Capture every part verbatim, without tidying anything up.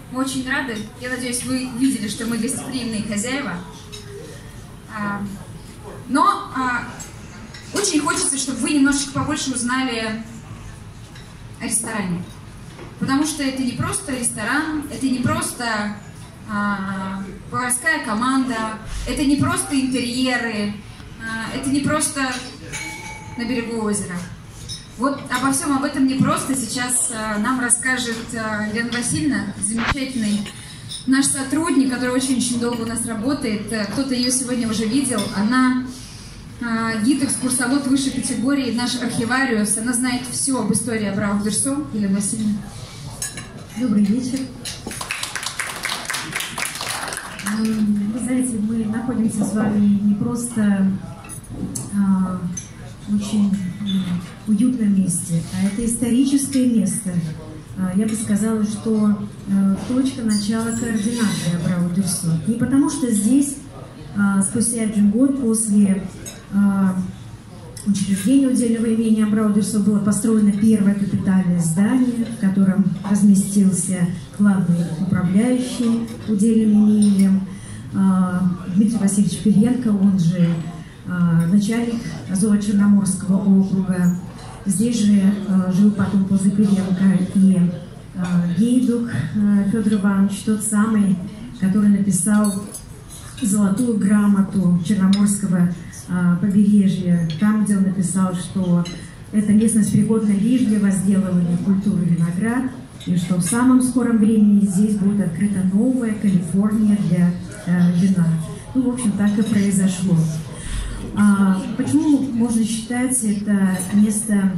Мы очень рады. Я надеюсь, вы видели, что мы гостеприимные хозяева. Но очень хочется, чтобы вы немножечко побольше узнали о ресторане. Потому что это не просто ресторан, это не просто а, поварская команда, это не просто интерьеры, а, это не просто на берегу озера. Вот обо всем об этом не просто сейчас а, нам расскажет а, Лена Васильевна, замечательный наш сотрудник, который очень-очень долго у нас работает. Кто-то ее сегодня уже видел. Она а, гид-экскурсовод высшей категории, наш архивариус. Она знает все об истории Абрау-Дюрсо. Лена Васильевна. Добрый вечер. Вы знаете, мы находимся с вами не просто а, в очень уютном месте, а это историческое место. А, я бы сказала, что а, точка начала координаты Абрау-Дюрсо. Не потому что здесь а, спустя один год после а, учреждения удельного имения Абрау-Дюрсо было построено первое капитальное здание, в котором разместился главный управляющий удельным имением Дмитрий Васильевич Пеленко, он же начальник Азово-Черноморского округа. Здесь же жил потом после Пеленко и гейдук Федор Иванович, тот самый, который написал золотую грамоту Черноморского побережья, там, где он написал, что эта местность пригодна лишь для возделывания культуры виноград, и что в самом скором времени здесь будет открыта новая Калифорния для э, вина. Ну, в общем, так и произошло. А, почему можно считать это место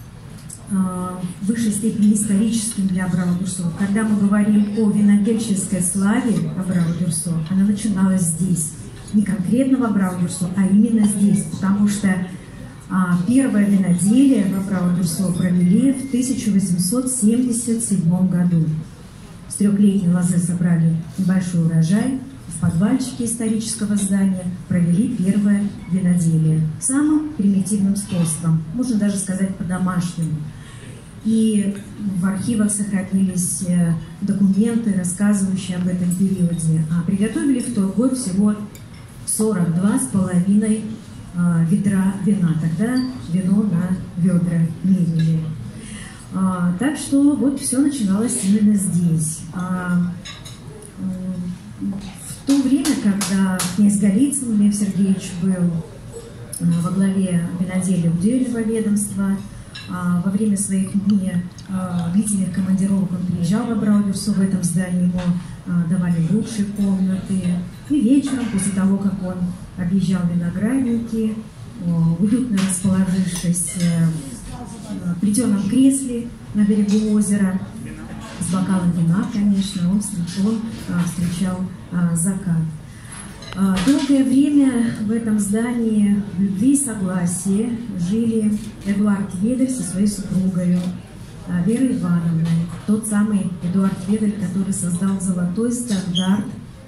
а, в высшей степени историческим для Абрау-Дюрсо? Когда мы говорим о винодельческой славе Абрау-Дюрсо, она начиналась здесь. Не конкретно в Абрау-Дюрсо, а именно здесь, потому что а, первое виноделие в Абрау-Дюрсо провели в тысяча восемьсот семьдесят седьмом году. С трехлетней лозы собрали небольшой урожай, в подвальчике исторического здания провели первое виноделие самым примитивным способом, можно даже сказать по-домашнему. И в архивах сохранились документы, рассказывающие об этом периоде. А приготовили в тот год всего сорок два с половиной а, ведра вина. Тогда вино на ведра мерили. А, так что вот все начиналось именно здесь. А, в то время, когда князь Голицын Лев Сергеевич был а, во главе виноделия удельного ведомства, а, во время своих не а, длительных командировок он приезжал в Абрау-Дюрсо, в этом здании ему а, давали лучшие комнаты. И вечером, после того, как он объезжал виноградники, уютно расположившись в плетеном кресле на берегу озера, с бокалом вина, конечно, он встречал, встречал закат. Долгое время в этом здании в любви и согласии жили Эдуард Ведель со своей супругой Верой Ивановной. Тот самый Эдуард Ведель, который создал золотой стандарт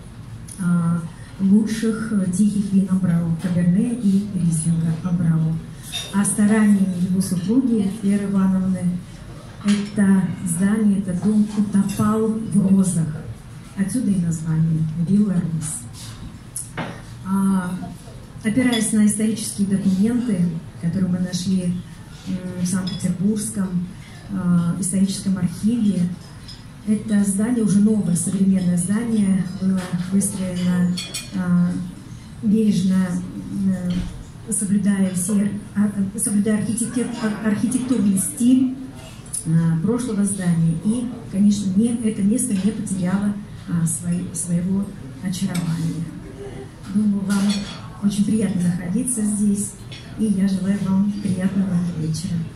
лучших тихих вин Абрау, Каберне и Рислинга Абрау. А стараниями его супруги Веры Ивановны это здание, этот дом утопал в розах. Отсюда и название «Вилла Рис». А, опираясь на исторические документы, которые мы нашли в Санкт-Петербургском а, историческом архиве, это здание, уже новое современное здание, было выстроено а, бережно, а, соблюдая, все, а, соблюдая архитектур, архитектурный стиль а, прошлого здания. И, конечно, не, это место не потеряло а, свои, своего очарования. Думаю, вам очень приятно находиться здесь, и я желаю вам приятного вечера.